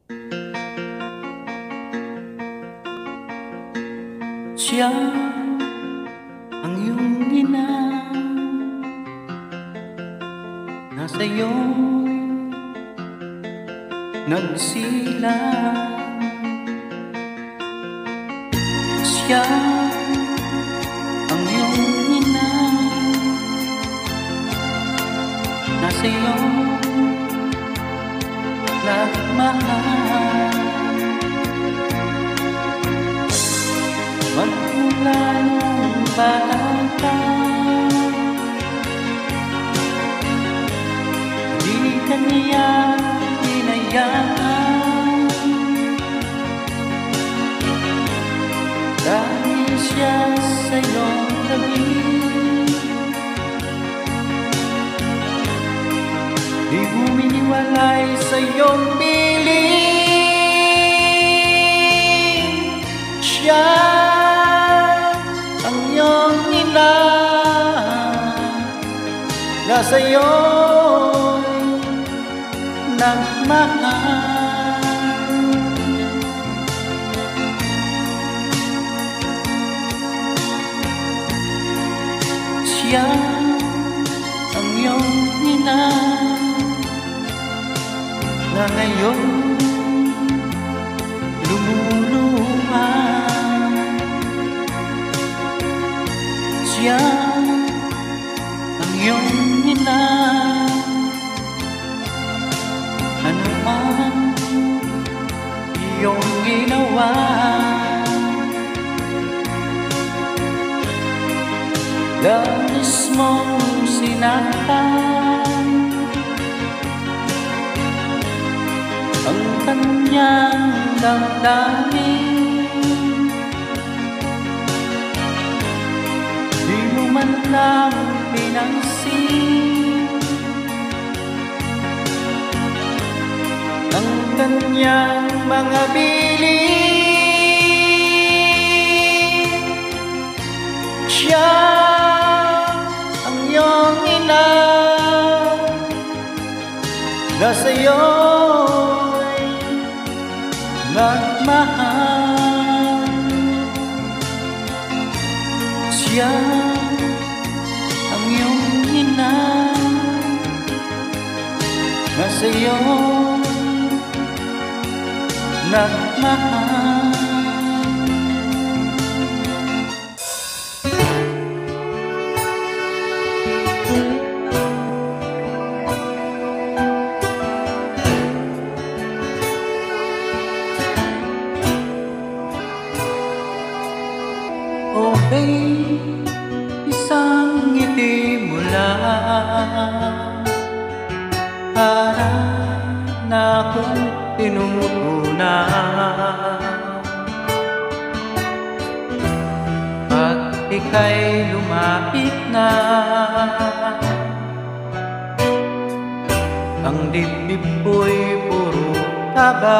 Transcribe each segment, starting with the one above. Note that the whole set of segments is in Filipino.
Siya ang iyong ina, nasa iyong nagsilang. Siya ang iyong ina, nasa iyong nagmahal. Magmula nung bata ka, di ka niya hinayaan, dahil siya sa iyong tabi. Di huminiwalay sa iyong piling. Siya ang iyong ina, nasa iyong nagmahal. Siya ang iyong ina, na ngayon lumuluha. Siya ang iyong ina, ano man iyong ginawa. Labis mong sinaktan ang kanyang damdamin. Di mo man lang pinansin ang kanyang mga bilin. Siya ang iyong ina, nasa iyo'y nagmahal. Siya ang iyong ina, nasa iyong nagmahal. Oh babe, isang ngiti mo lang, para na akong tinumutunan. Pag ika'y lumapit na, ang dibdib ko'y puro taba.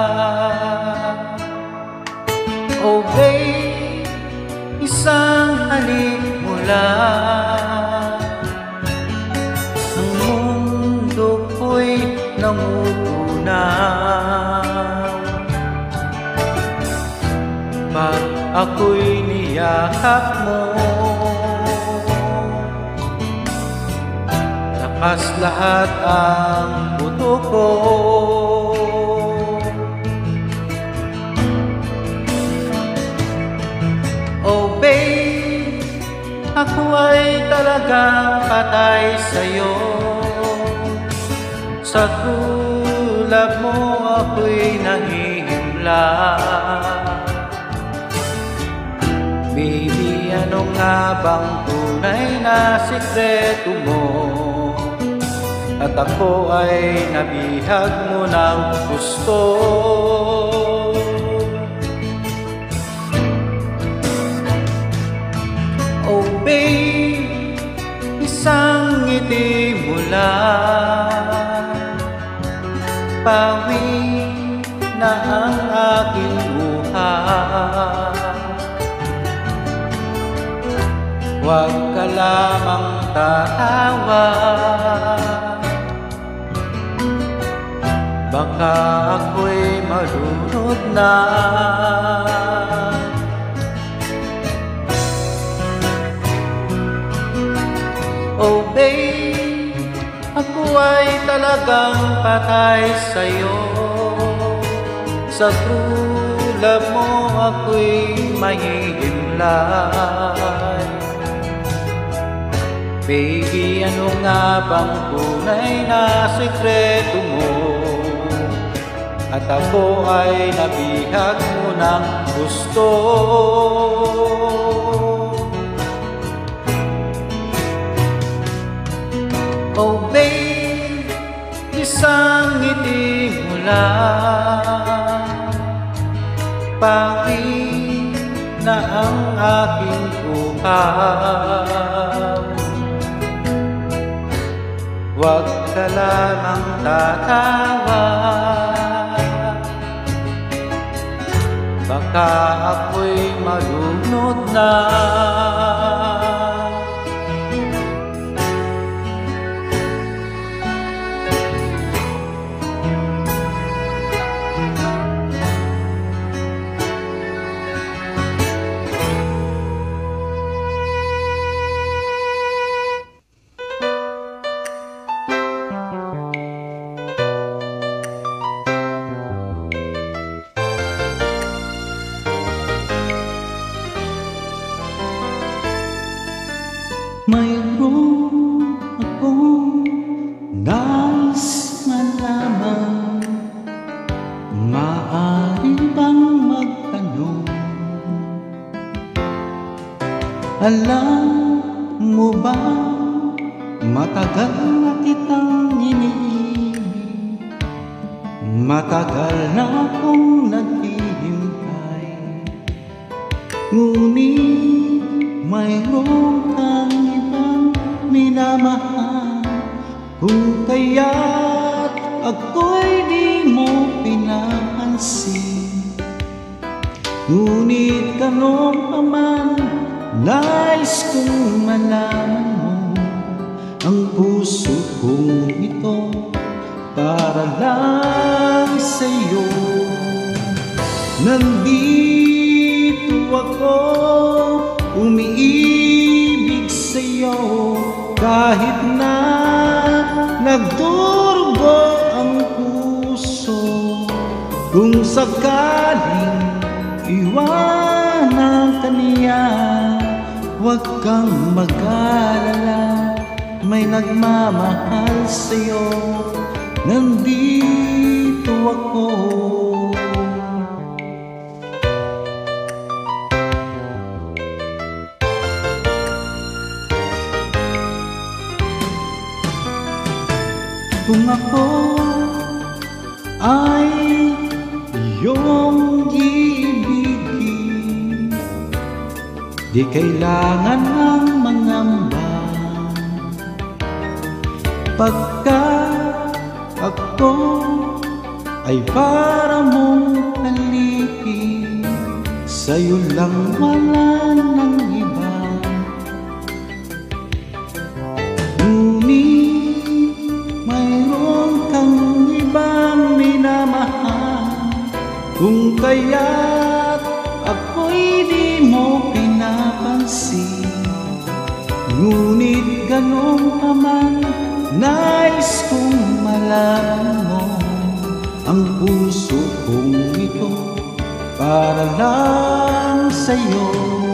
Oh babe, isang halik mo lang, ang mundo ko'y nangutunaw. Pag ako'y niyakap mo, lakas lahat ang buto ko. Oh babe, ako ay talagang patay sa'yo. Sa tulad mo ako'y nahihimla. Baby, ano nga bang tunay na sikreto mo? At ako ay nabihag mo ng gusto. Oh babe, isang ngiti mo lang, pawi na ang aking buhay. Huwag ka lamang tatawa, baka ako'y malunod na. Oh babe, ako ay talagang patay sa'yo. Sa true love mo ako'y mahihimlay. Baby, ano nga bang tunay na sikreto mo? At ako ay nabihag mo ng gusto. Oh babe, isang ngiti mo lang, pangit na ang aking uhaw. Huwag ka lamang tatawa, baka ako'y malunod na. Mayroon akong nais malaman, maaari bang magtanong? Alam mo ba, matagal na kitang iniibig, matagal na akong naghihintay, ngunit mayroon kang minamahal, kung kaya't ako'y di mo pinapansin. Ngunit ganun pa man, nais kong malaman mo ang puso kong ito para lang sa'yo. Nandito ako, umiibig sa'yo, kahit na nagdurugo ang puso. Kung sakaling iwanan ka niya, huwag kang mag-alala, may nagmamahal sa'yo. Nandito ako. Kung ako ay iyong iibigin, di kailangan ng mangamba, pagkat ako ay para mong alipin, sa'yo lang wala ng iba. Kung kaya't ako'y di mo pinapansin, ngunit ganun pa man, nais kong malaman mo ang puso kong ito para lang sa'yo.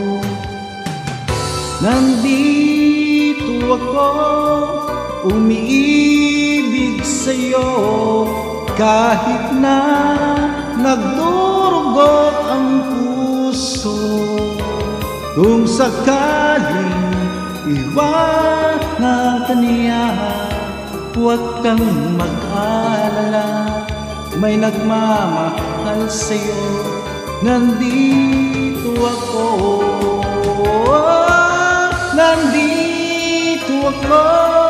Nandito ako, umiibig sa'yo, kahit na nagdurugo ang puso. Kung sakaling iwanan ka niya, huwag kang mag-alala, may nagmamahal sa'yo. Nandito ako, nandito ako,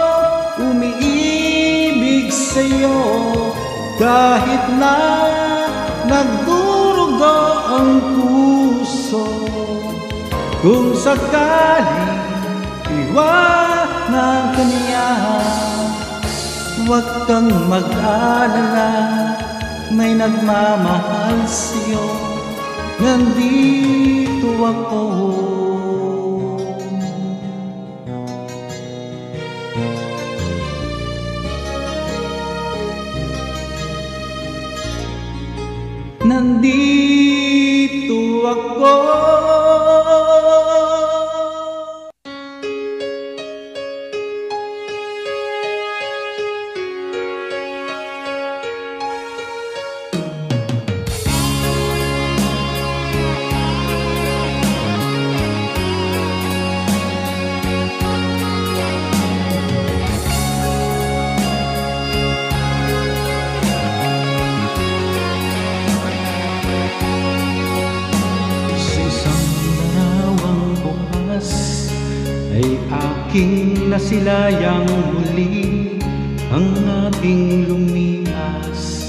umiibig sa'yo, kahit na nagdurugo ang puso. Kung sakaling iwanan ka niya, huwag kang mag-alala, may nagmamahal sa'yo, nandito ako. Nandito ako. Ay aking nasilayang muli ang ating lumias.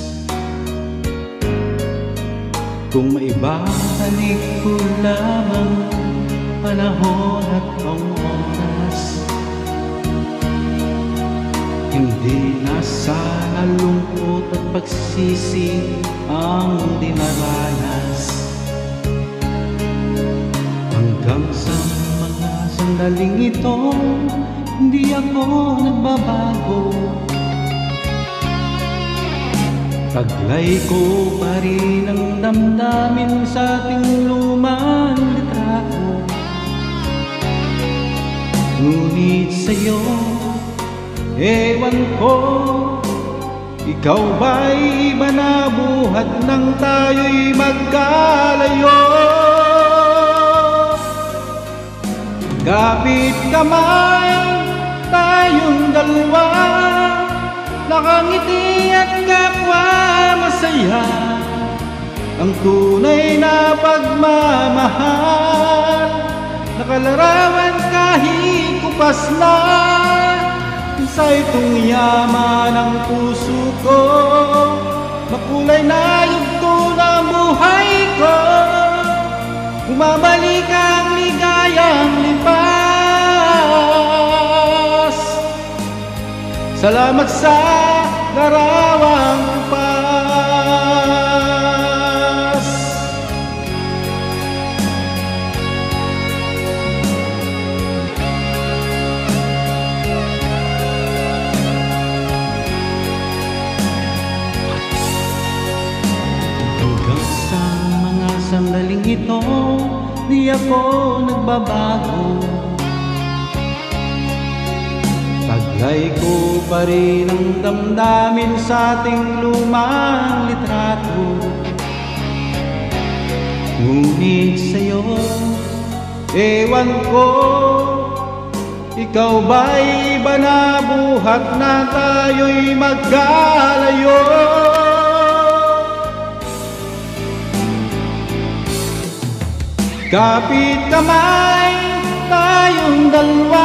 Kung maibalik ko lamang panahon at ang oras, hindi na sana lungkot at pagsisisi ang dinaranas. Hanggang sa sandaling ito, hindi ako nagbabago. Taglay ko pa rin ang damdamin sa ating lumang litrato. Ngunit sa'yo, ewan ko, ikaw ba'y iba na buhat nang tayo'y magkalayo? Kapit kamay, tayong dalawa, nakangiti at kapwa masaya. Ang tunay na pagmamahal, nakalarawan kahit kupas na. Sa itong yaman ng puso ko, makulay na yugto ng buhay ko. Bumabalik ang ligayang lipas. Salamat sa larawang pas. Hanggang sa mga sandaling ito, di ako nagbabago. Taglay ko pa rin ang damdamin sa ating lumang litrato. Ngunit sa'yo, ewan ko, ikaw ba'y iba na buhat na tayo'y magkalayo? Kapit kamay, tayong dalawa,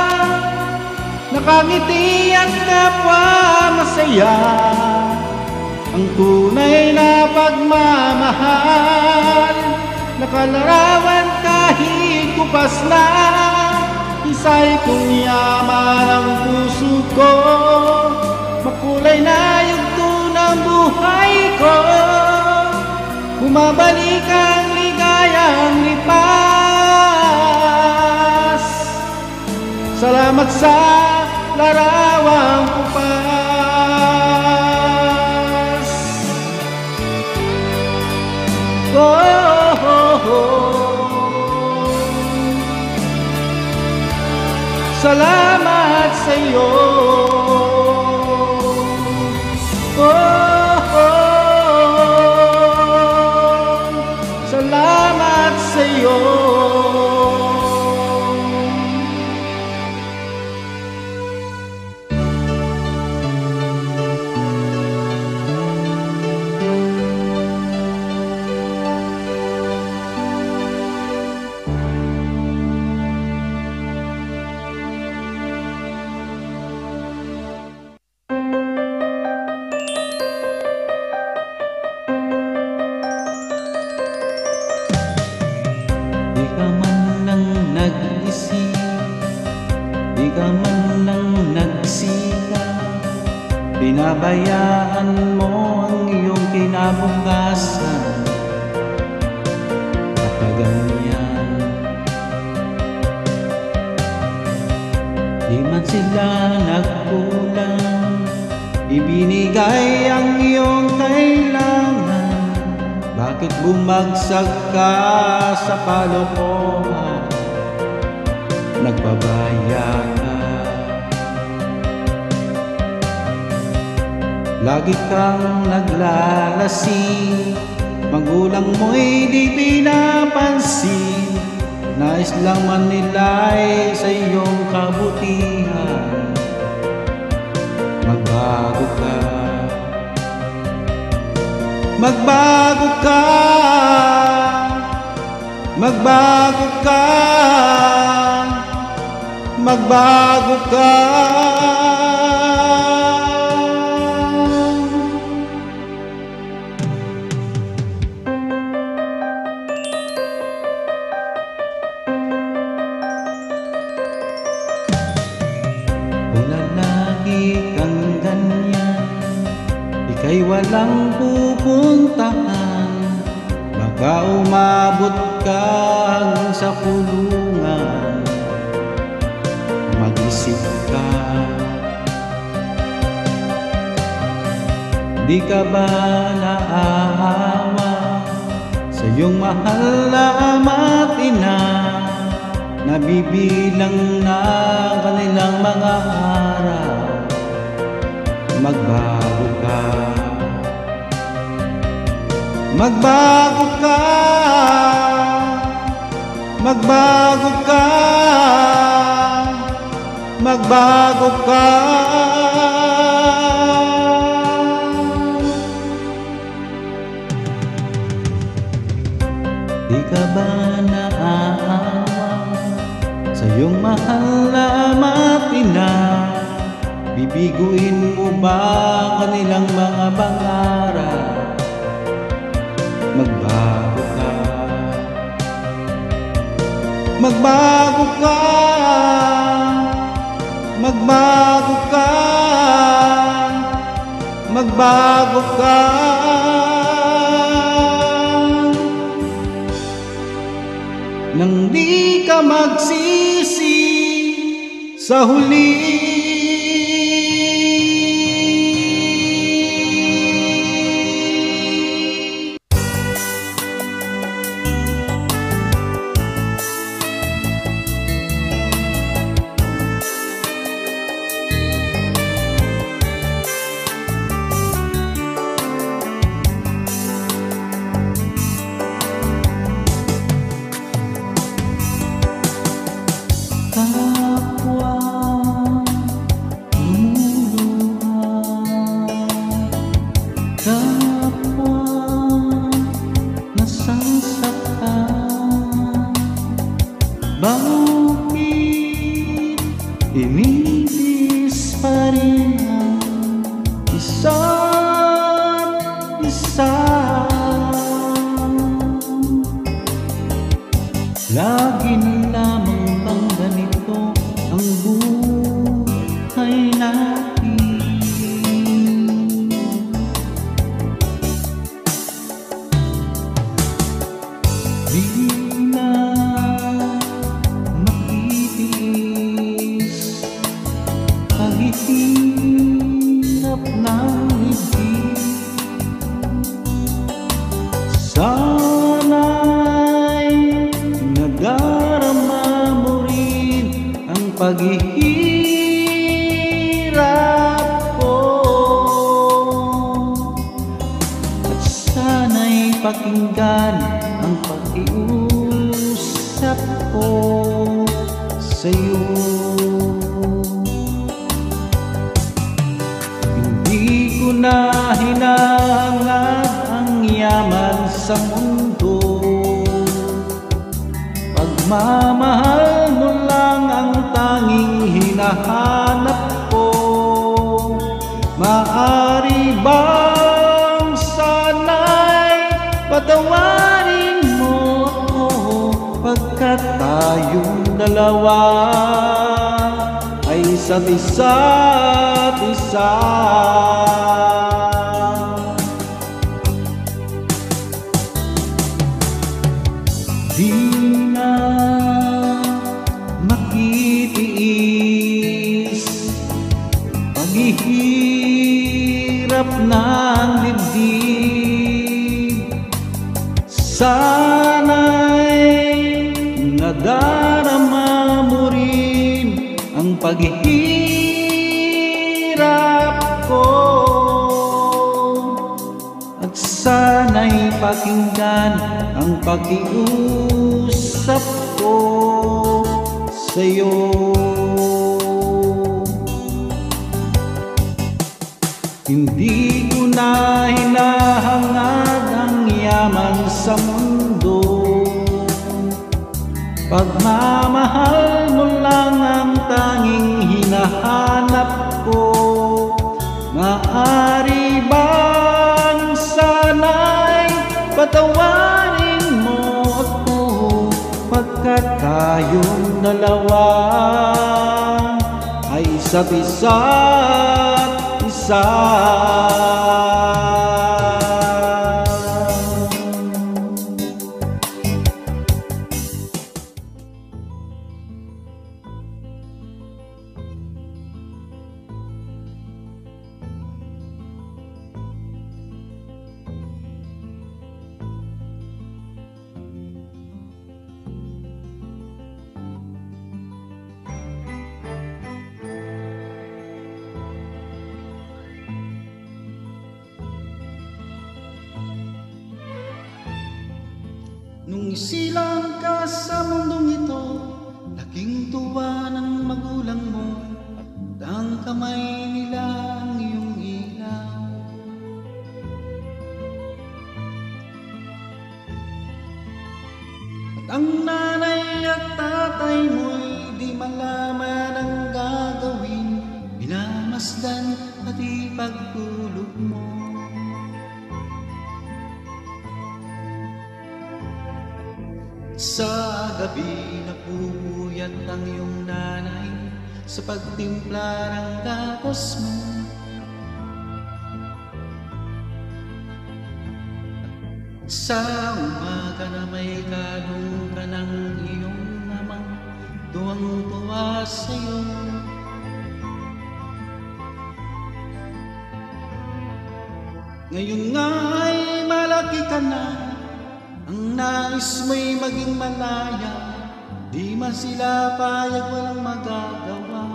nakangiti at kapwa masaya. Ang tunay na pagmamahal, nakalarawan kahit kupas na. Isa'y kung yaman ang puso ko, makulay na yugto ng buhay ko. Bumabalik ang ligayang lipas. Salamat sa larawang pas. Oh, oh, oh. Salamat sa iyo. Oh, oh. Salamat sa iyo. Di ka man lang nag-isip, di ka man lang nagsika, pinabayaan mo ang iyong binigay ang iyong kailangan. Bakit bumagsak ka sa kalokohan? Nagpabaya ka, lagi kang naglalasing. Magulang mo'y di pinapansin. Nais lang man nila'y sa iyong kabutihan. Magbago ka, magbago ka, magbago ka, magbago ka. Kung lalaki kang ganyan, ika'y walang pupuntahan. Baka umabot ka hanggang sa kulungan. Mag-isip ka, di ka ba naaawa sa iyong mahal na ama't ina? Nabibilang na kanilang mga araw. Magbago ka, magbago ka, magbago ka, magbago ka. Di ka ba naaawa sa iyong mahal na ama't ina? Bibiguin mo ba kanilang mga pangarap? Magbago ka, magbago ka, magbago ka, magbago ka. Nang di ka magsisi sa huli. Kapwa lumuluha, kapwa nasasaktan. Bakit inibis pa rin ang isa't isa? Lagi na lamang bang ganito ang buhay natin? Di na makitiis paghihirap ng ibig. Sana'y nadarama mo rin ang paghihirap ko, at sana'y pakinggan ang pakiusap ko sa'yo. Hindi ko na hinahangad ang yaman sa mundo. Pagmamahal mo lang ang tanging hinahanap ko. Maaari bang sana'y patawarin mo ako, pagkat tayong dalawa ay isa't isa. Di na makitiis paghihirap hirap ng dibdib. Sana'y nadarama mo rin ang paghihirap ko, at sana'y pakinggan ang pakiusap ko sa'yo. Hindi ko na hinahangad ang yaman sa mundo, pagmamahal mo lang ang tanging hinahanap ko. Maaari bang sana'y patawarin mo ako, pagkat tayong dalawa ay isa't isa't isa. Nung isilang ka sa mundong ito, laking tuwa ng magulang mo, at ang kamay nila ang iyong ilaw. At ang nanay at tatay mo'y di malaman ang gagawin, minamasdan at ipagtulog mo. Sa gabi napupuyat ang iyong nanay sa pagtimpla ng gatas mo. Sa umaga na may kalong ka ng iyong namang tuwang-tuwa sa'yo. Ngayon nga ay malaki ka na, ang nais mo'y maging malaya, di man sila payag, walang magagawa.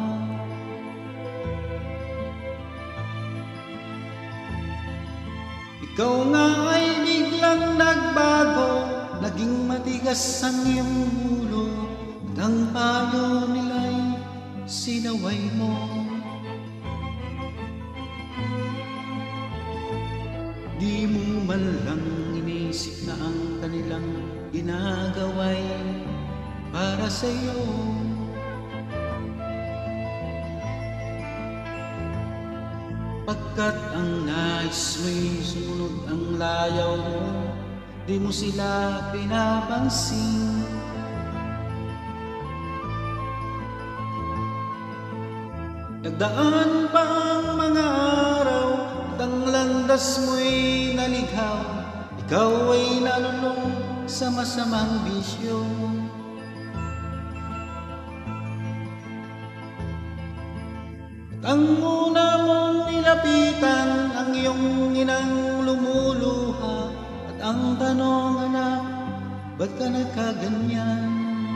Ikaw nga ay biglang nagbago, naging matigas ang iyong ulo, at ang payo nila'y sinaway mo. Di mo man lang inisip na ang kanilang ginagawa'y para sa'yo. Pagkat ang nais mo'y sumunod ang layaw mo, di mo sila pinapansin. Nagdaan pa ang mga araw, at ang landas mo'y naligaw, ikaw ay nalulong sa masamang bisyo. At ang una mong nilapitan ang iyong inang lumuluha, at ang tanong, anak, ba't ka nagkaganyan?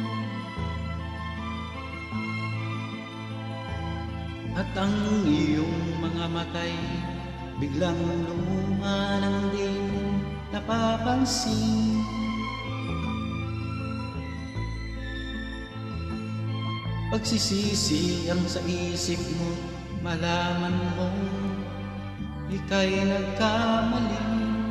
At ang iyong mga matay biglang lumuha nang di mo napapansin. Pagsisisi ang sa isip mo, malaman mong ika'y nagkamali.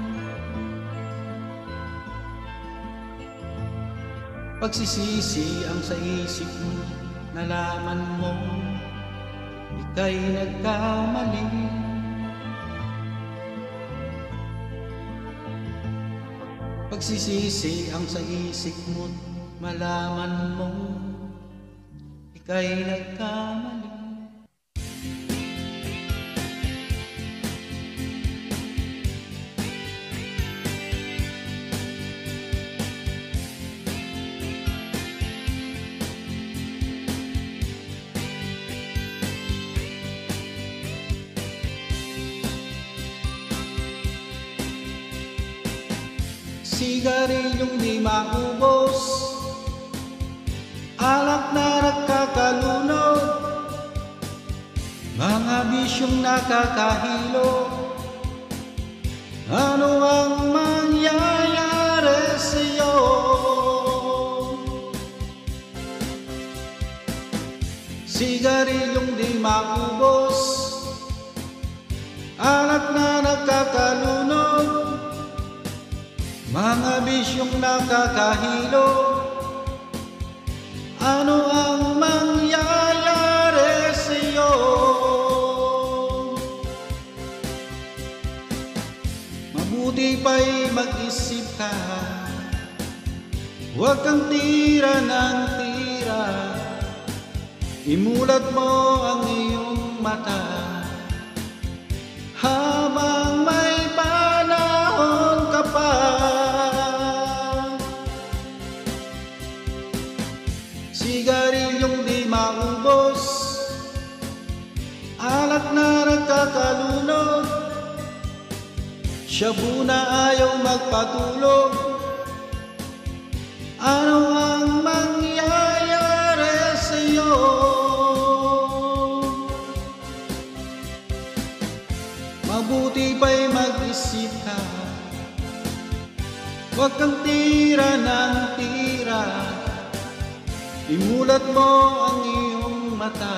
Pagsisisi ang sa isip mo, nalaman mong ika'y nagkamali. Pagsisisi ang sa isip mo, malaman mong ika'y nagkamali. Sigarilyong di maubos, alak na nagkakalunod, mga bisyong nakakahilo. Ano ang mangyayari sa'yo? Sigarilyong di maubos, alak na nagkakalunod, mga bisyong nakakahilo. Ano ang mangyayari sa'yo? Mabuti pa'y mag-isip ka, huwag kang tira ng tira. Imulat mo ang iyong mata habang may panahon ka pa. Sigarilyong di maubos, alak na nagkakalunod, shabu na ayaw magpatulog. Ano ang mangyayari sa'yo? Mabuti pa'y mag-isip ka, huwag kang tira ng tira. Imulat mo ang iyong mata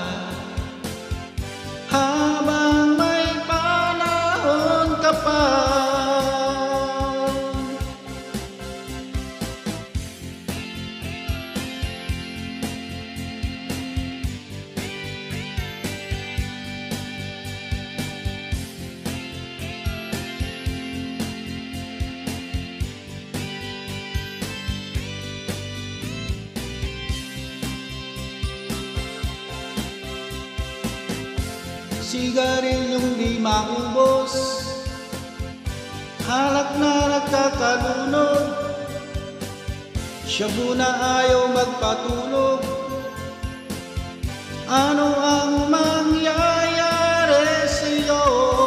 habang may panahon ka pa. Sigarilyong di maubos, alak na nagkakalunod, shabu na ayaw magpatulog. Ano ang mangyayari sa'yo?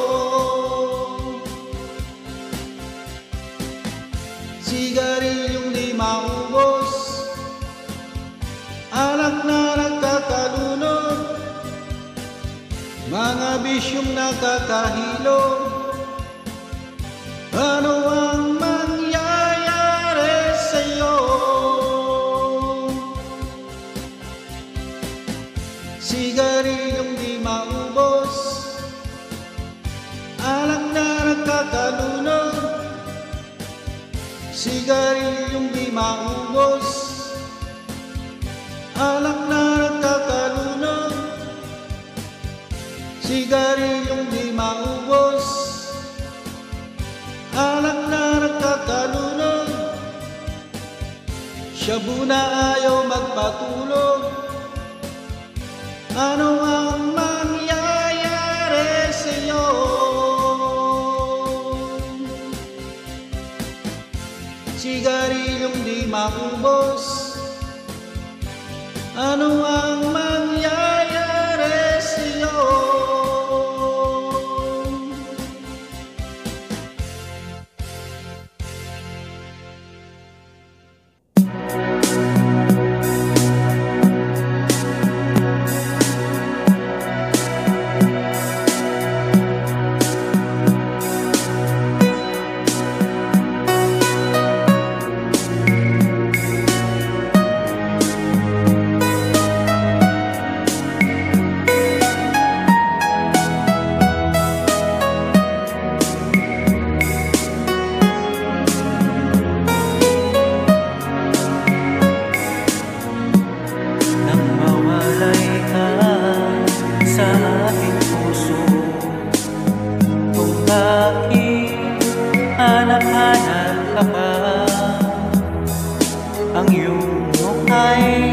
Sigarilyong di maubos, alak na nagkakalunod, mga bisyong nakakahilo. Ano ang mangyayari sa'yo? Sigarilyong di maubos, alak na nagkakalunod, sigarilyong di maubos, alak na nagkakalunod, sigarilyong di maubos, alak na nagkakalunod, shabu na ayaw magpatulog. Ano ang mangyayari sa'yo? Sigarilyong di maubos, ano ang mangyayari sa'yo? Hanap-hanap ka pa, ang iyong mukha'y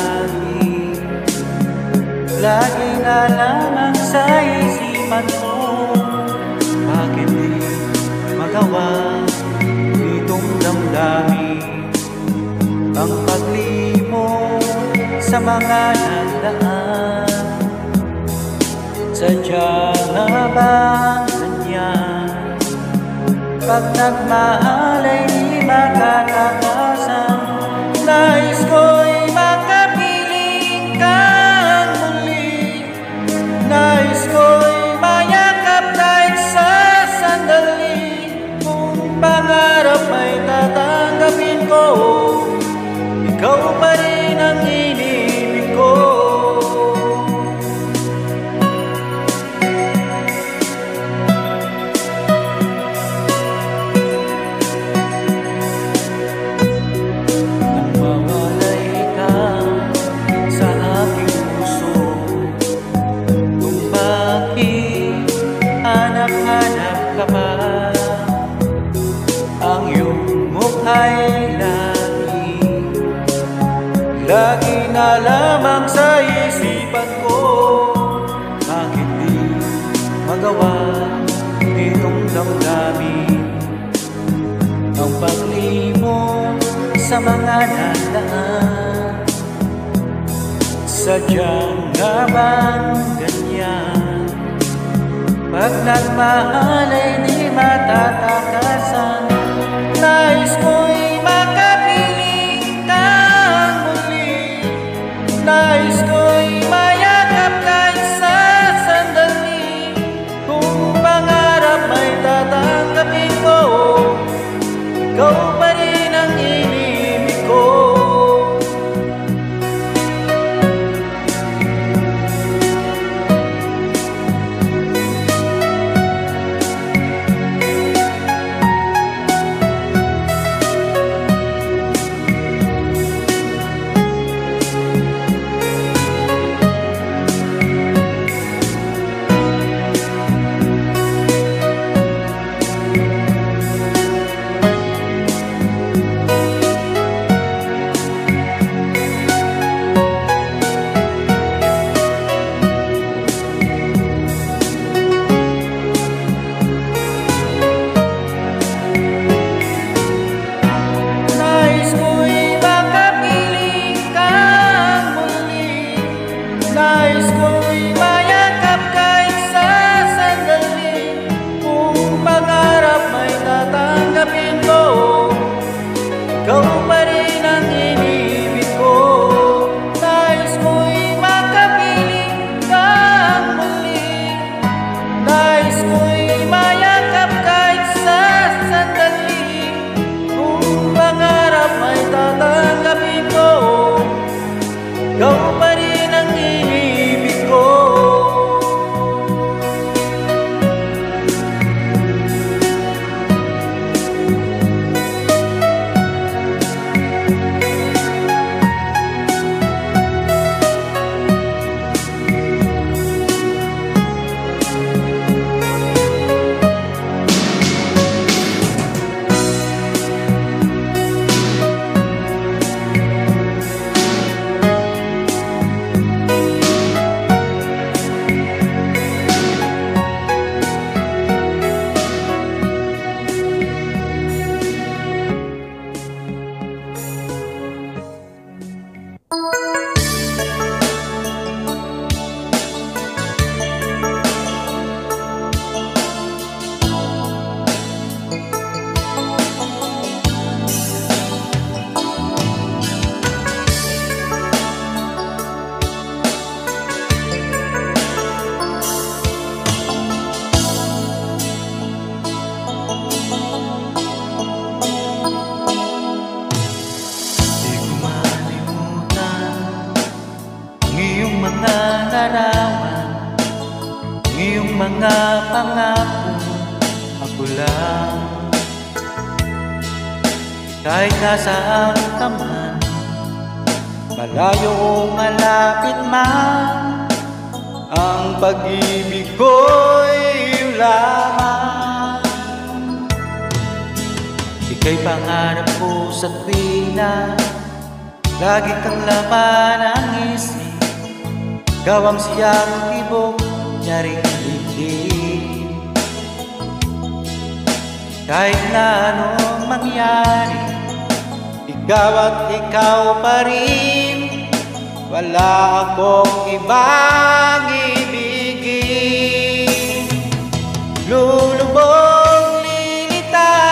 lagi na lamang sa isipan ko. Bakit di magawa itong damdamin ang paglimo sa mga nagdaan? Sadya nga ba ganyan Kapag nagmahal ay di makatakasan. Nais ko'y makapiling kang muli. Nais ko'y mayakap kahit sa sandali. Kung pangarap ay tatanggapin ko, ikaw pa rin ang inibig ko. Ang iyong mukha'y lagi na lamang sa isipan ko. Bakit di magawa itong damdamin ang paglimot sa mga nalaan? Sadyang nga bang ganyan? Pag nagmahal ay di matatakasan. Nais ko'y makapiling kang muli. Nais ko'y mayakap kahit sa sandali. Kung pangarap ay tatanggapin ko, ikaw pa rin ang inibig ko. Nais ko'y mayakap kahit sa sandali. Kung pangarap ay tatanggapin ko, ikaw pa rin ang inibig ko. Nais ko'y makapiling kang muli. Nais ko'y mayakap kahit sa sandali. Kung pangarap ay tatanggapin ko, ikaw pa rin ang inibig ko. Ang iyong mga pangako, ako lang. Kahit nasaan ka man, malayo o malapit man, ang pag-ibig ko'y iyong lamang. Ika'y pangarap ko sa tuwina, lagi kang laman ang isip. Ikaw ang siyang tibok niya rin ibig. Kahit na anong mangyari, ikaw at ikaw pa rin. Wala akong ibang ibigin. Lulubog, lilitaw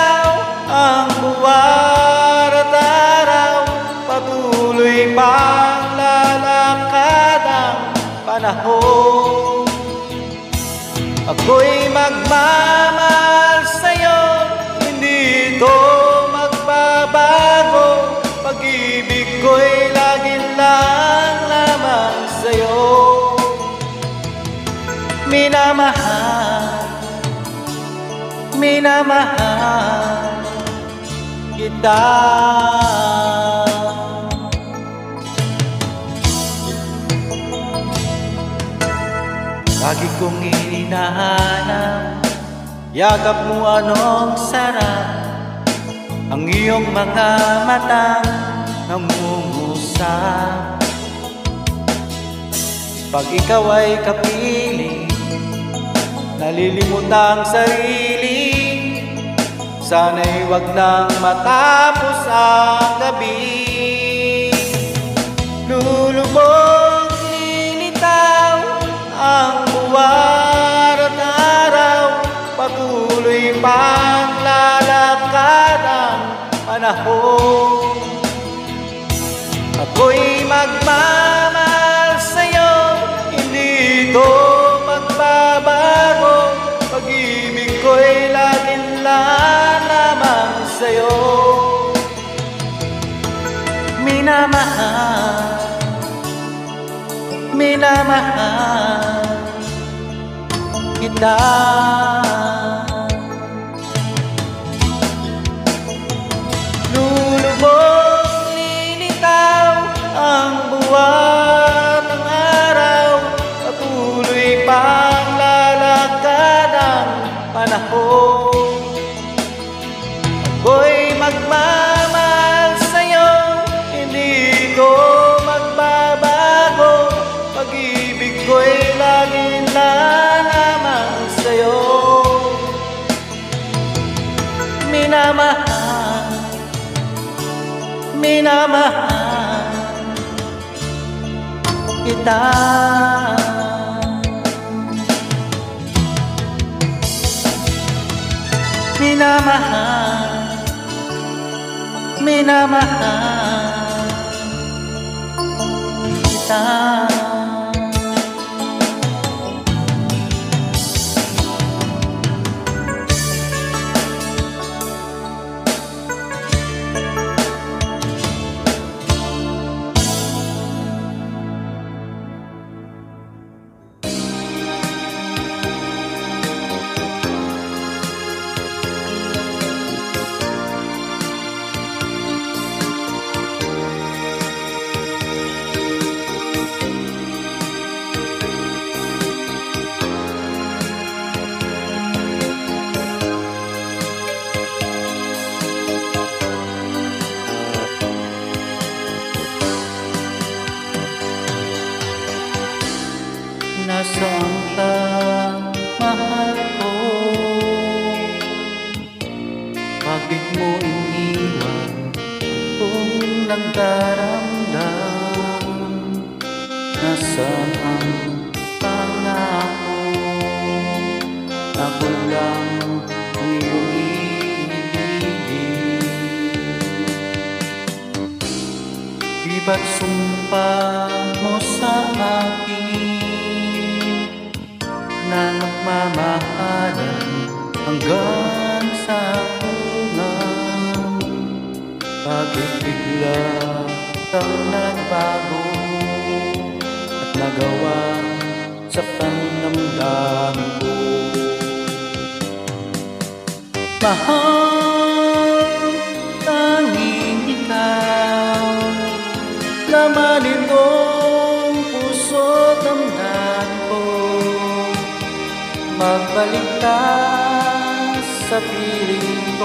minamahal kita. Lagi kong hinahanap, yakap mo anong sarap, ang iyong mga matang namumusa. Pag ikaw ay kapiling, nalilimutang sarili, sana'y wag nang matapos ang gabi. Lulubog, lilitaw ang buwan at araw, patuloy pang lalakad ang panahon. Ako'y magmamahal sa'yo, hindi ito magbabago. Pag-ibig ko'y laging lamang sa'yo. Minamahal, minamahal kita. Lulubog, lilitaw ang buwan ng araw, patuloy pang lalakad ang panahon. Ako'y magmamahal sa'yo, hindi ko magbabago. Pag-ibig ko'y laging lamang sa'yo. Minamahal, minamahal kita. Minamahal, minamahal kita. Nasaan ka, mahal ko? Bakit mo iniwan kung nagdaramdam? Nasaan ang pangako? Ako lang ang iyong iibigin. Di ba't sumpa mo sa akin na magmamahalan hanggang sa hanggan? Bakit bigla kang nagbago at nagawa sa damdamin ko? Mahal, tanging ikaw, laman itong puso't damdamin ko. Magbalik ka sa piling ko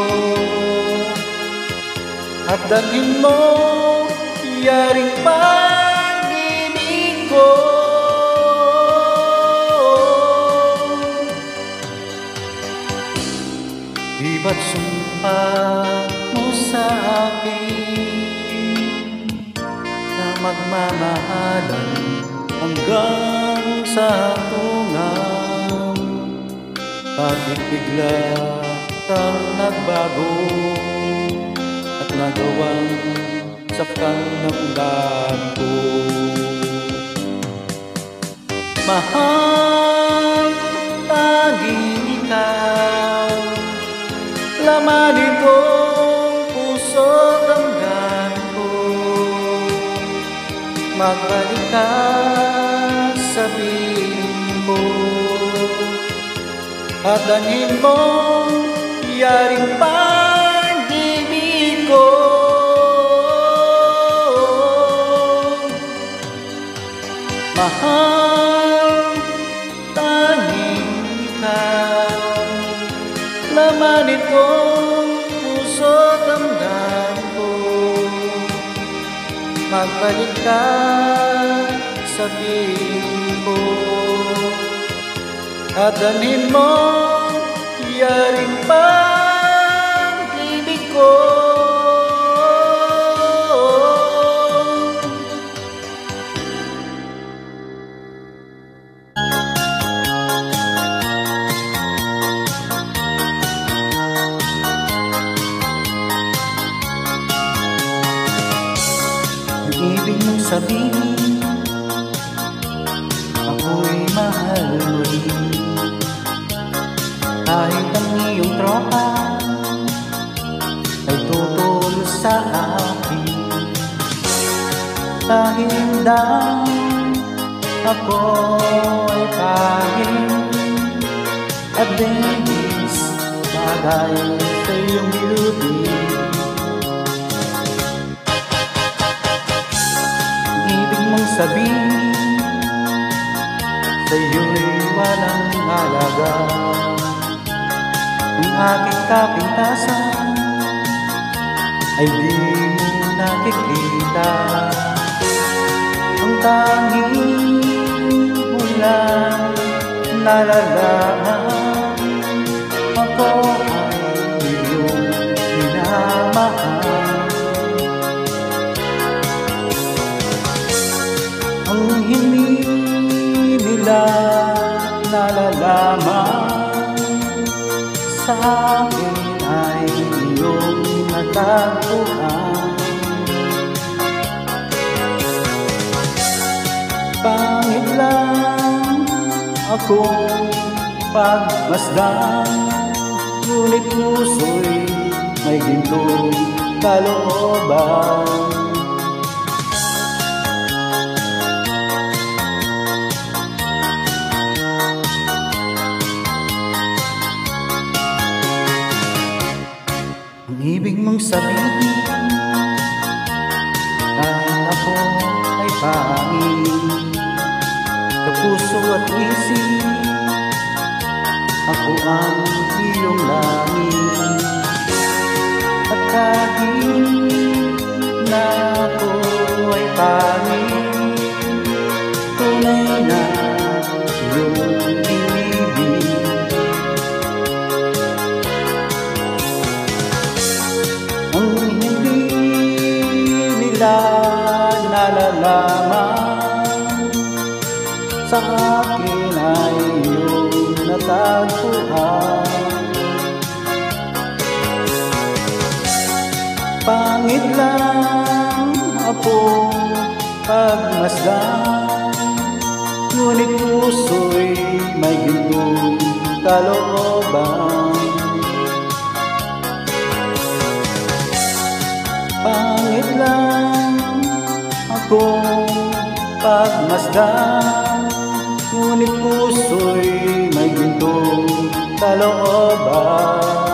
at dalhin mo yaring pag-ibig ko. Di ba't sumpa mo sa akin na magmamahalan hanggang sa tungan? Bakit bigla kang nagbago at nagawang saktan ng damdamin ko? Mahal, tanging ikaw, laman itong puso't damdamin ko. Magbalik ka sa piling ko at dalhin mo yaring pag-ibig ko. Mahal, tanging ikaw, laman itong puso't damdam ko. Magbalik ka sa piling ko at dalhin mo yaring pag-ibig ko. Ibig mong sabihin, ako'y mahal mo rin. Kahit ang iyong tropa ay tutol sa akin. Dahil daw ako ay pangin at dennis bagay sa iyong bilubin. Sabihin, sa'yo'y walang halaga ang aking kapintasan ay di mo nakikita. Ang tanging mo lang nalalaman, ako ay iyong minamahal. Ang hindi nila nalalaman, sa akin ay iyong natagpuan. Pangit lang akong pagmasdan, ngunit puso'y may gintong kalooban. Ang ibig mong sabihin, kahit ako ay pangin sa puso at isip, ako ang iyong langit. At kahit na ako ay pangin, tunay na iyong inibig. Ang hindi nila nalalaman, sa akin ay iyong natagpuan. Pangit lang akong pagmasdan, ngunit puso'y may gintong kalooban. Pangit lang akong pagmasdan, ngunit puso'y may gintong kalooban.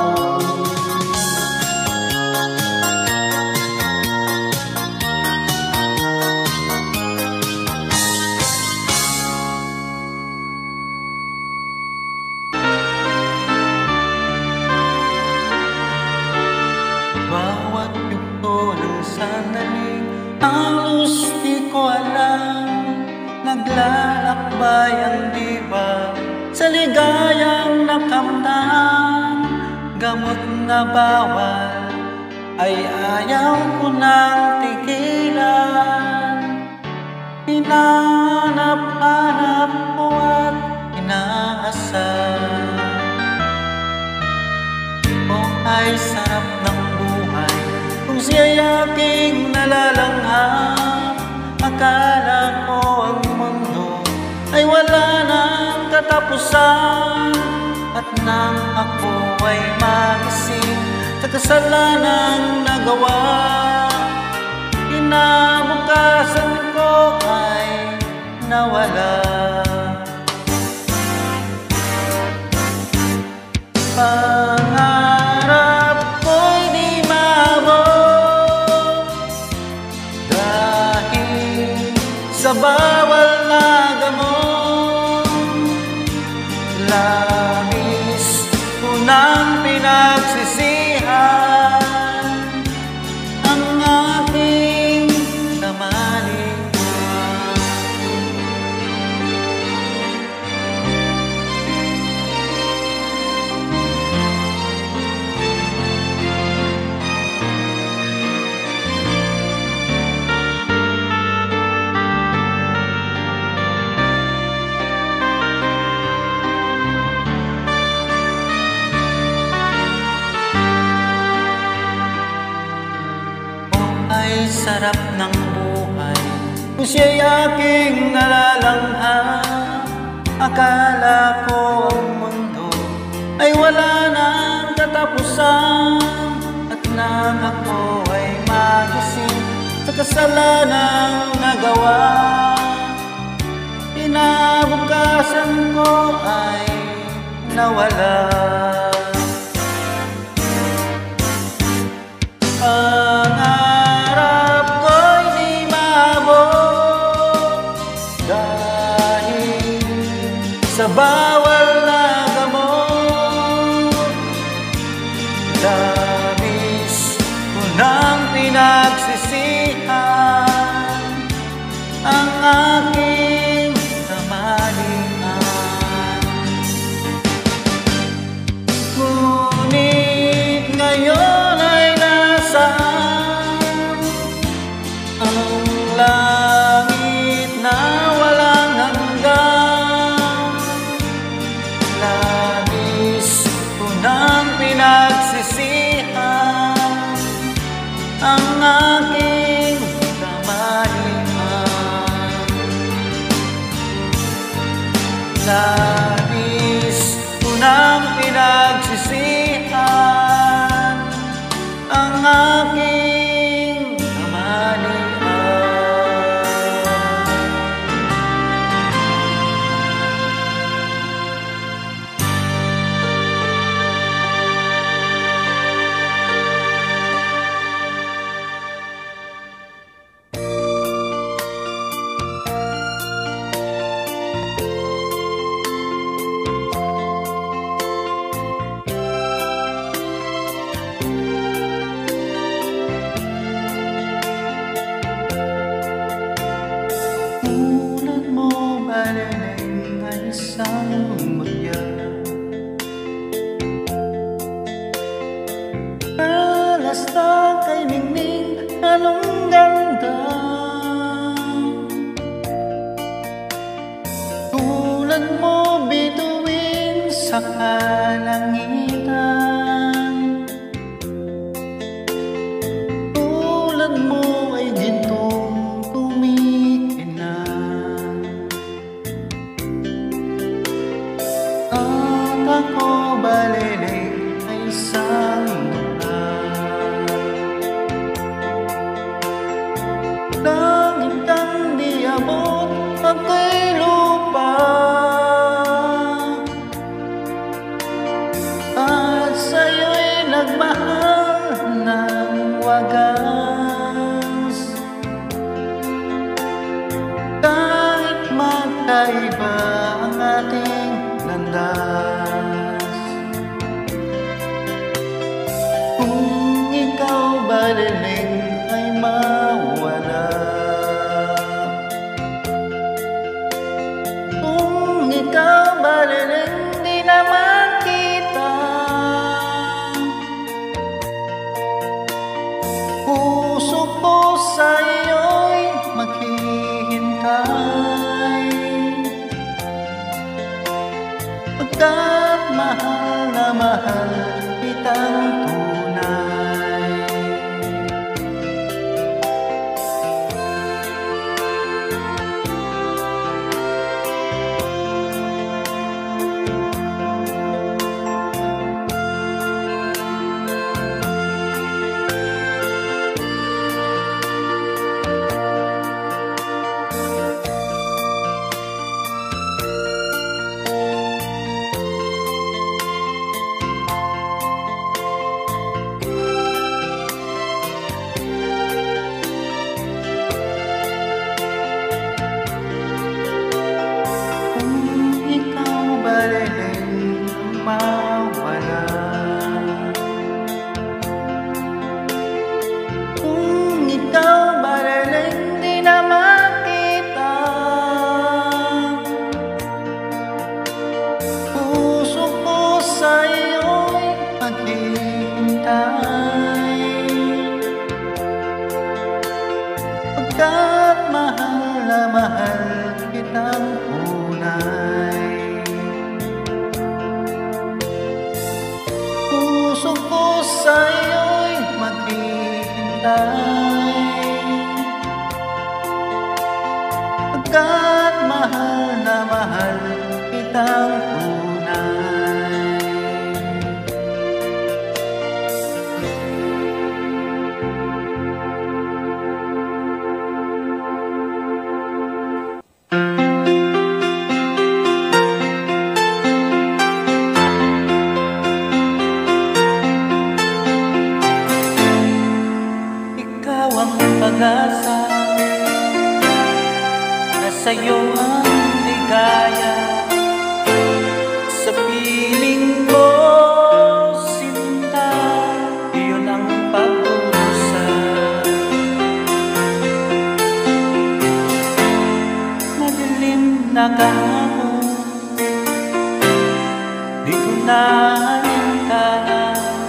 Bawat yugto ng sandaling halos di ko alam, naglalakbay ang diwa sa ligayang nakamtan. Gamot na bawal ay ayaw ko nang tigilan. Hinahanap-hanap ko at inaasal. Ay sarap ng buhay kung siya'y aking nalalanghap. Akala ko ang mundo ay wala nang katapusan, at nang ako ay magising sa kasalanang nagawa, kinabukasan ko ay nawala. Pangarap sarap ng buhay. Kung siya'y aking nalalanghap, akala ko ang mundo ay wala nang katapusan. At nang ako ay magising sa kasalanang nagawa, kinabukasan ko ay nawala. Pangarap ko'y di maabot dahil sa bawal na gamot. Labis ko nang pinagsisihan ang aking kamalian. Ngunit ngayon ay nasaan ang langit na walang hanggan. Labis ko nang pinagsisihan ang aking kamalian. Labis ko nang pinagsisihan ang aking kamalian. Tulad mo baliling na isang mutya, alastak kay ningning anong ganda. Tulad mo bituin sa kalangitan, tulad mo ay gintong kumikinang. At ako baliling ay isang dukha, langit ang di abot, ako'y lupa. At sa'yo'y nagmahal ng wagas. Kahit magkaiba ang ating landas, kung ikaw baliling ay mawala, kung ikaw baliling di na makita, puso ko sa'yo'y maghihintay. Pagkat mahal na mahal kitang tunay. Mawala, kung ikaw baliling di na makita, puso ko sa'yo'y maghihintay. Pagkat mahal na mahal kitang tunay. Puso ko sa'yo'y maghihintay. pag-asa na sa'yo ang ligaya. Sa piling mo, sinta, iyon ang pag-usa. Madilim na kahapon, di ko na alintana,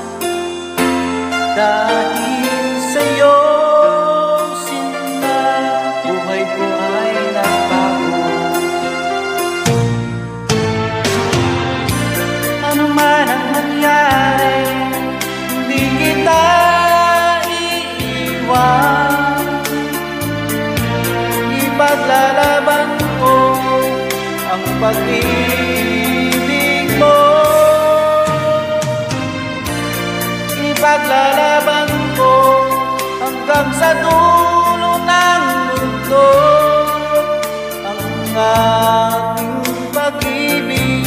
dahil sa'yo, sinta, buhay ko ay nagbago. Ano man ang mangyari, hindi kita iiwan. Ipaglalaban ko ang pag-ibig mo. Ipaglalaban ko hanggang sa dulo ng mundo ang ating pag-ibig.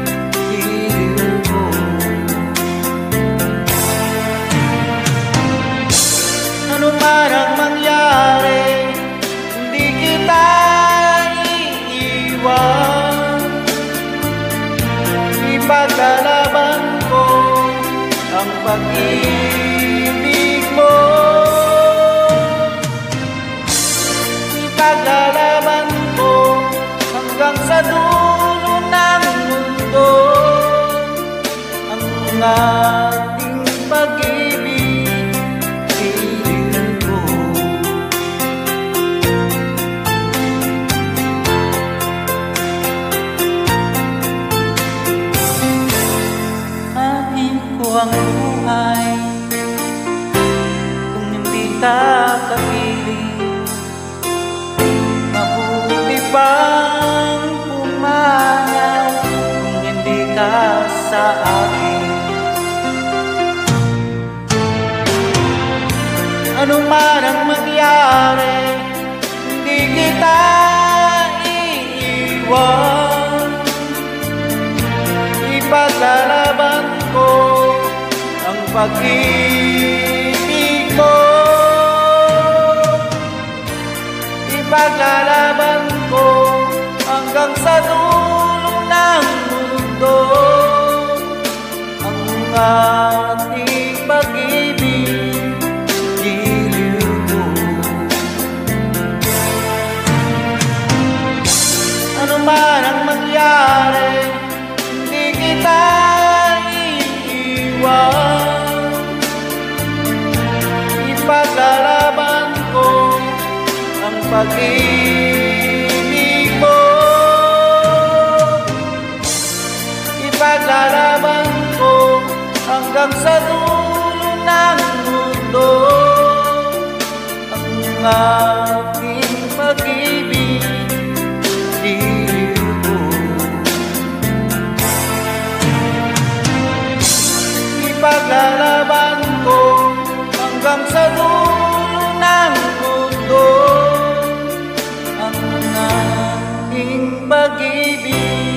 Ano man ang mangyari, hindi kita iiwan. Ipaglalaban ko ang pag-ibig mo. Ipaglalaban ko hanggang sa dulo ng mundo ang ating pag-ibig. Ang buhay kung hindi ka kapiling, mabuti pang pumanaw kung hindi ka sa akin. Ano man ang mangyari, hindi kita iiwan. Ipaglalaban ko ang pag-ibig mo. Ipaglalaban ko hanggang sa dulo ng mundo ang ating pag-ibig. Giliw ko. Ano man ang mangyari, hindi kita iiwan. Ipaglalaban ko ang pag-ibig mo. Ipaglalaban ko hanggang sa dulo ng mundo ang aking pag-ibig. Ipaglalaban ko hanggang sa dulo ng mundo ang aking pag-ibig.